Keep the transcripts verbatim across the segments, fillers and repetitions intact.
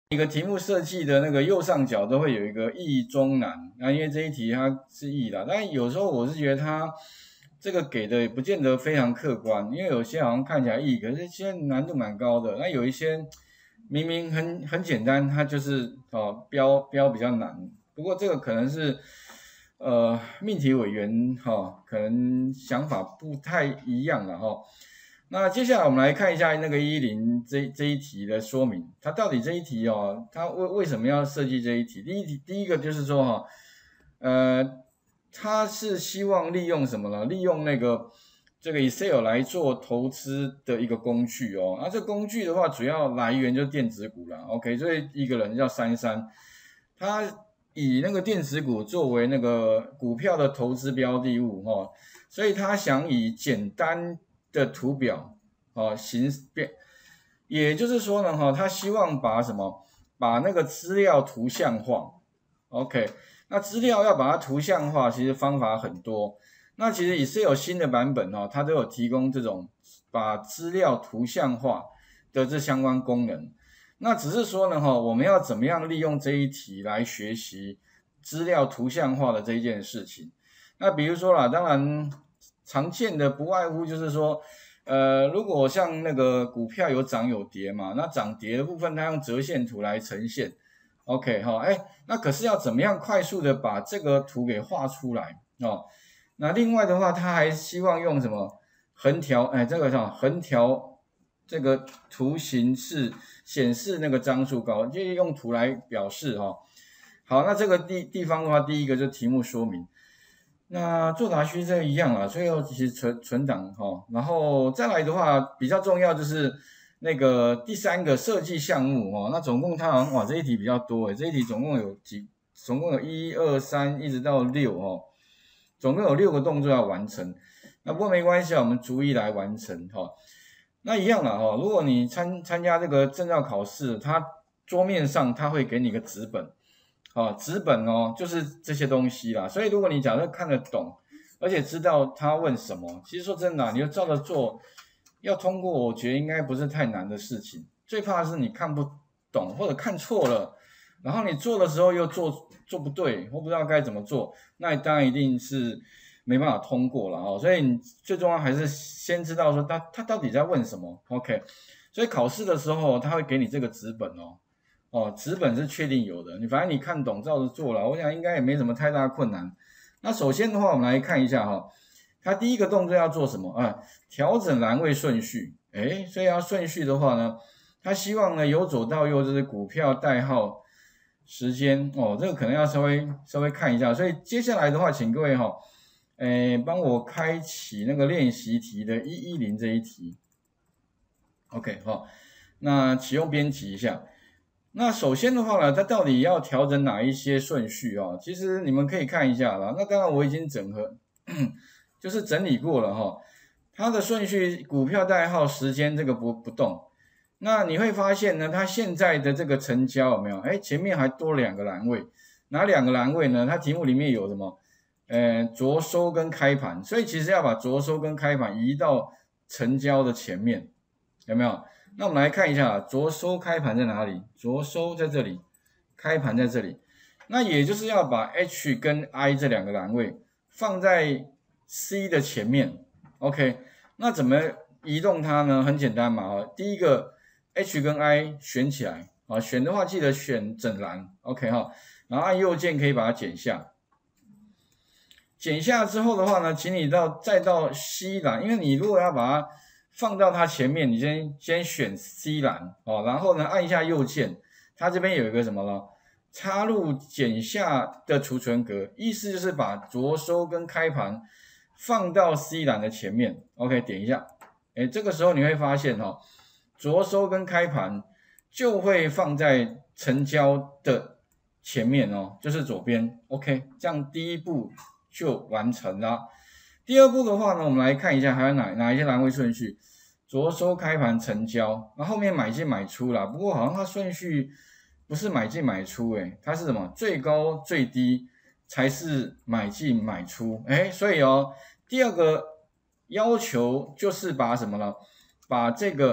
一个题目设计的那个右上角都会有一个易中难，那因为这一题它是易的，但有时候我是觉得它这个给的也不见得非常客观，因为有些好像看起来易，可是现在难度蛮高的，那有一些明明很很简单，它就是哦标标比较难，不过这个可能是呃命题委员哈、哦、可能想法不太一样了哈。哦那接下来我们来看一下那个一零这这一题的说明，它到底这一题哦，它为为什么要设计这一题？第一题第一个就是说哈、哦，呃，它是希望利用什么呢？利用那个这个 Excel 来做投资的一个工具哦。那、啊、这工具的话，主要来源就是电子股啦。OK， 所以一个人叫珊珊，他以那个电子股作为那个股票的投资标的物哈、哦，所以他想以简单的图表哦，形变，也就是说呢，哈，他希望把什么，把那个资料图像化 ，OK， 那资料要把它图像化，其实方法很多。那其实也是有新的版本哦，它都有提供这种把资料图像化的这相关功能。那只是说呢，哈，我们要怎么样利用这一题来学习资料图像化的这一件事情？那比如说啦，当然。常见的不外乎就是说，呃，如果像那个股票有涨有跌嘛，那涨跌的部分它用折线图来呈现 ，OK 哈，哎，那可是要怎么样快速的把这个图给画出来哦？那另外的话，他还希望用什么横条，哎，这个叫横条这个图形是显示那个张数高，就是用图来表示哈、哦。好，那这个地地方的话，第一个就是题目说明。那作答区这个一样啊，最后其实存存档哈、哦，然后再来的话比较重要就是那个第三个设计项目哦，那总共它好像哇这一题比较多诶，这一题总共有几，总共有一二三一直到六哦，总共有六个动作要完成。那不过没关系啊，我们逐一来完成哈、哦。那一样啦哈、哦，如果你参参加这个证照考试，它桌面上它会给你个纸本。哦，纸本哦，就是这些东西啦。所以如果你假设看得懂，而且知道他问什么，其实说真的、啊，你就照着做，要通过，我觉得应该不是太难的事情。最怕的是你看不懂或者看错了，然后你做的时候又做做不对，或不知道该怎么做，那当然一定是没办法通过了哦。所以你最重要还是先知道说他他到底在问什么。OK， 所以考试的时候他会给你这个纸本哦。哦，纸本是确定有的，你反正你看懂照着做了，我想应该也没什么太大困难。那首先的话，我们来看一下哈、哦，它第一个动作要做什么啊？调整栏位顺序。诶，所以要顺序的话呢，他希望呢由左到右就是股票代号、时间哦，这个可能要稍微稍微看一下。所以接下来的话，请各位哈、哦，诶，帮我开启那个练习题的一一零这一题。OK 哈、哦，那启用编辑一下。那首先的话呢，它到底要调整哪一些顺序啊、哦？其实你们可以看一下啦。那当然我已经整合，就是整理过了哈、哦。它的顺序，股票代号、时间这个不不动。那你会发现呢，它现在的这个成交有没有？哎，前面还多两个栏位，哪两个栏位呢？它题目里面有什么？呃，着收跟开盘，所以其实要把着收跟开盘移到成交的前面，有没有？那我们来看一下，着收开盘在哪里？着收在这里，开盘在这里。那也就是要把 H 跟 I 这两个栏位放在 C 的前面。OK， 那怎么移动它呢？很简单嘛，第一个 H 跟 I 选起来啊，选的话记得选整栏 ，OK 哈，然后按右键可以把它剪下。剪下之后的话呢，请你到再到 C 栏，因为你如果要把它放到它前面，你先先选 C 栏哦，然后呢按一下右键，它这边有一个什么呢？插入剪下的储存格，意思就是把着收跟开盘放到 C 栏的前面。OK， 点一下，哎，这个时候你会发现哦，着收跟开盘就会放在成交的前面哦，就是左边。OK， 这样第一步就完成了。第二步的话呢，我们来看一下还有哪哪一些栏位顺序，着收开盘成交，那后面买进买出啦，不过好像它顺序不是买进买出，诶，它是什么？最高最低才是买进买出，诶，所以哦，第二个要求就是把什么呢？把这个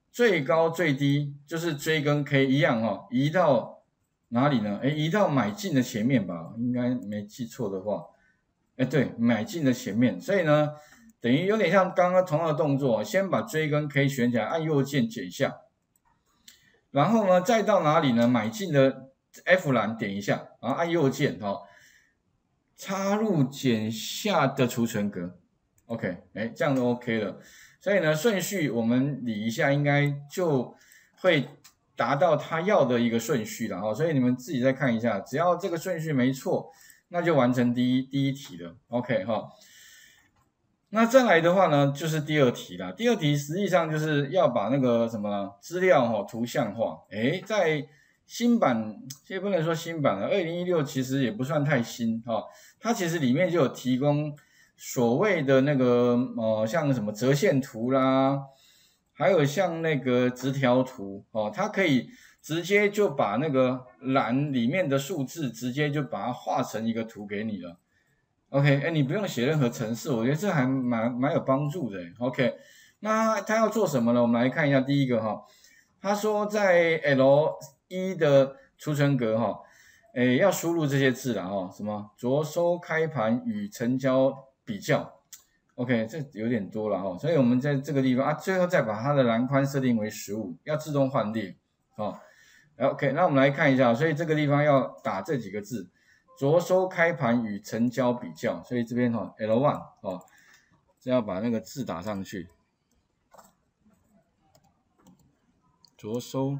最高最低就是追跟 K 一样哈，移到哪里呢？哎，移到买进的前面吧，应该没记错的话，哎，对，买进的前面，所以呢，等于有点像刚刚同样的动作，先把追跟 K 选起来，按右键减下，然后呢，再到哪里呢？买进的 F 栏点一下，然后按右键哈，插入减下的储存格 ，OK， 哎，这样就 OK 了。所以呢，顺序我们理一下，应该就会达到他要的一个顺序了哈。所以你们自己再看一下，只要这个顺序没错，那就完成第一第一题了 ，OK 哈。那再来的话呢，就是第二题啦。第二题实际上就是要把那个什么资料哈图像化。诶，在新版，其实不能说新版了，二零一六其实也不算太新哈。它其实里面就有提供所谓的那个呃，像什么折线图啦，还有像那个直条图哦，它可以直接就把那个栏里面的数字直接就把它画成一个图给你了。OK， 哎，你不用写任何程式，我觉得这还蛮蛮有帮助的。OK， 那他要做什么呢？我们来看一下第一个哈，他说在 L 一 的储存格哈，哎，要输入这些字了哈，什么着收开盘与成交比较 ，OK， 这有点多了哈，所以我们在这个地方啊，最后再把它的栏宽设定为十五，要自动换列啊。OK， 那我们来看一下，所以这个地方要打这几个字。着收开盘与成交比较，所以这边哈 L 一 哦，这要把那个字打上去。着收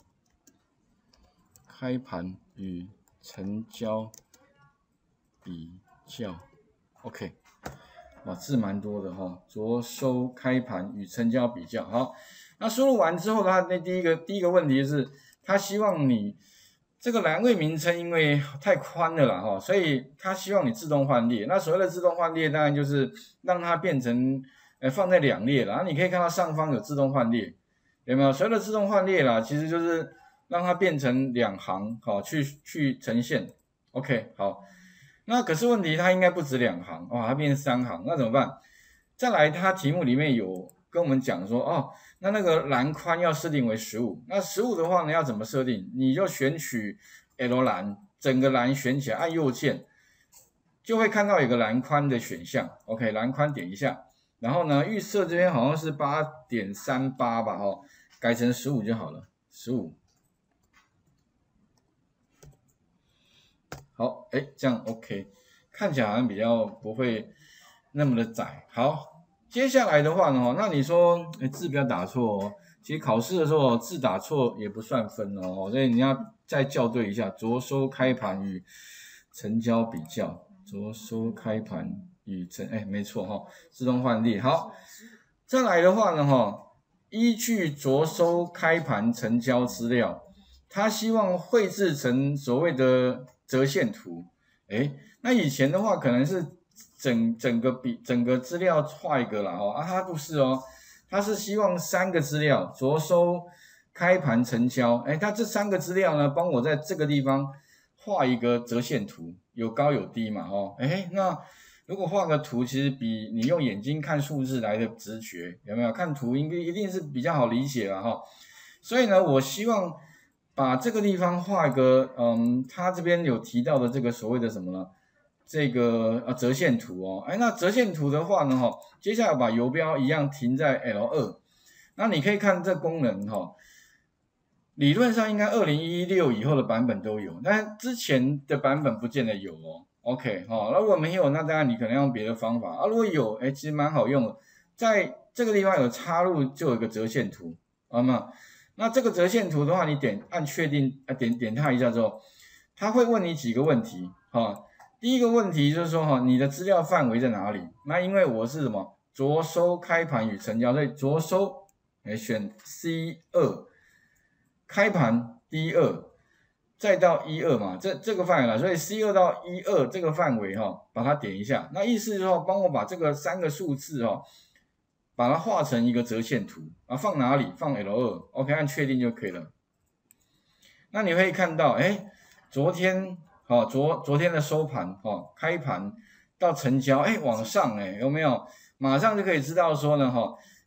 开盘与成交比较 ，OK， 哇，字蛮多的哈。着收开盘与成交比较，好，那输入完之后呢，那第一个第一个问题是，他希望你。这个栏位名称因为太宽了啦哈，所以他希望你自动换列。那所谓的自动换列，当然就是让它变成呃放在两列了。然后你可以看到上方有自动换列，有没有？所谓的自动换列啦，其实就是让它变成两行，好去去呈现。OK， 好。那可是问题它应该不止两行，哇，它变成三行，那怎么办？再来，它题目里面有跟我们讲说哦。那那个栏宽要设定为十五，那十五的话呢，要怎么设定？你就选取 L 栏，整个栏选起来，按右键，就会看到有个栏宽的选项。OK， 栏宽点一下，然后呢，预设这边好像是 八点三八 吧，哦，改成十五就好了，十五。好，哎，这样 OK， 看起来好像比较不会那么的窄。好。接下来的话呢，那你说，哎，字不要打错哦。其实考试的时候字打错也不算分哦，所以你要再校对一下。着收开盘与成交比较，着收开盘与成，哎，没错哈，自动换列。好，再来的话呢，哈，依据着收开盘成交资料，他希望绘制成所谓的折线图。哎，那以前的话可能是。整整个比整个资料画一个啦哦啊，它不是哦，它是希望三个资料着收、开盘、成交，哎，它这三个资料呢，帮我在这个地方画一个折线图，有高有低嘛哦，哎，那如果画个图，其实比你用眼睛看数字来的直觉，有没有？看图应该一定是比较好理解了哈，所以呢，我希望把这个地方画一个，嗯，它这边有提到的这个所谓的什么呢？这个呃折线图哦，哎，那折线图的话呢，哈，接下来把游标一样停在 L 二，那你可以看这功能哈，理论上应该二零一六以后的版本都有，但之前的版本不见得有哦。OK 哈，那如果没有，那当然你可能用别的方法啊。如果有，哎，其实蛮好用的，在这个地方有插入就有一个折线图，好吗？那这个折线图的话，你点按确定啊，点点它一下之后，它会问你几个问题哈。第一个问题就是说哈，你的资料范围在哪里？那因为我是什么着收开盘与成交，所以着收哎选 C 二，开盘 D 二，再到一二嘛，这这个范围啦，所以 C 二到一二这个范围哈，把它点一下。那意思就是说，帮我把这个三个数字哈，把它画成一个折线图啊，放哪里？放 L 二 ，OK， 按确定就可以了。那你会看到，哎，昨天。好、哦，昨昨天的收盘，哦，开盘到成交，哎，往上，哎，有没有？马上就可以知道说呢，哈、哦，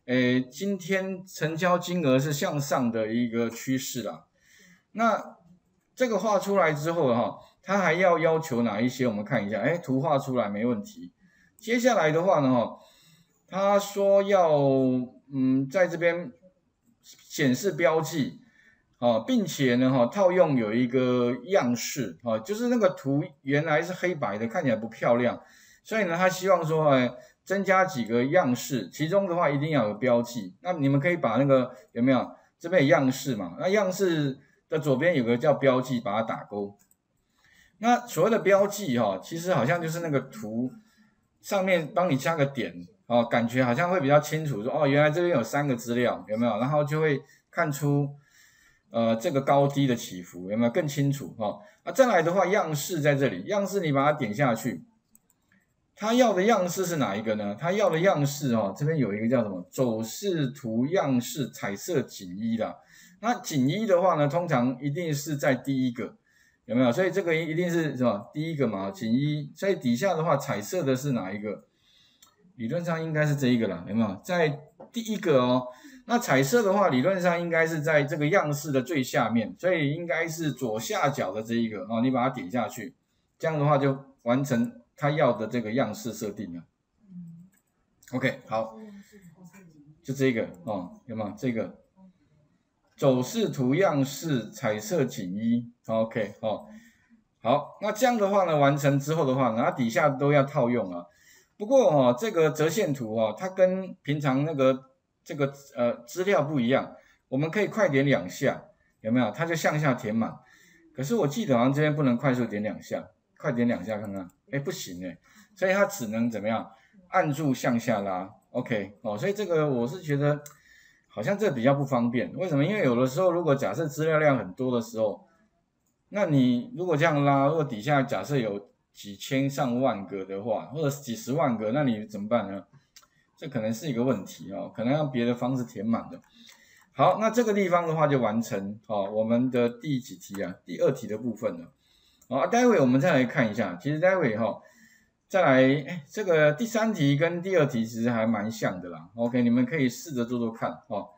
诶，今天成交金额是向上的一个趋势啦。那这个画出来之后哈，它还要要求哪一些？我们看一下，哎，图画出来没问题。接下来的话呢，哈，他说要嗯，在这边显示标记。哦，并且呢，哈，套用有一个样式，哦，就是那个图原来是黑白的，看起来不漂亮，所以呢，他希望说，哎，增加几个样式，其中的话一定要有标记。那你们可以把那个有没有这边有样式嘛？那样式的左边有个叫标记，把它打勾。那所谓的标记，哈，其实好像就是那个图上面帮你加个点，哦，感觉好像会比较清楚，说哦，原来这边有三个资料，有没有？然后就会看出。呃，这个高低的起伏有没有更清楚哈？啊，再来的话，样式在这里，样式你把它点下去，它要的样式是哪一个呢？它要的样式哦，这边有一个叫什么走势图样式彩色锦衣啦。那锦衣的话呢，通常一定是在第一个，有没有？所以这个一定是什么第一个嘛？锦衣，所以底下的话，彩色的是哪一个？理论上应该是这一个啦，有没有？在第一个哦。那彩色的话，理论上应该是在这个样式的最下面，所以应该是左下角的这一个哦，你把它点下去，这样的话就完成他要的这个样式设定了。OK， 好，就这个哦，有没有这个走势图样式彩色锦衣 ？OK， 哦，好，那这样的话呢，完成之后的话，它底下都要套用啊。不过哦，这个折线图哦，它跟平常那个。这个呃资料不一样，我们可以快点两下，有没有？它就向下填满。可是我记得好像这边不能快速点两下，快点两下看看，哎不行哎，所以它只能怎么样？按住向下拉 ，OK 哦，所以这个我是觉得好像这比较不方便。为什么？因为有的时候如果假设资料量很多的时候，那你如果这样拉，如果底下假设有几千上万个的话，或者几十万个，那你怎么办呢？这可能是一个问题哦，可能用别的方式填满的。好，那这个地方的话就完成哦，我们的第几题啊？第二题的部分了。啊，待会我们再来看一下，其实待会哈、哦，再来，哎，这个第三题跟第二题其实还蛮像的啦。OK， 你们可以试着做做看哦。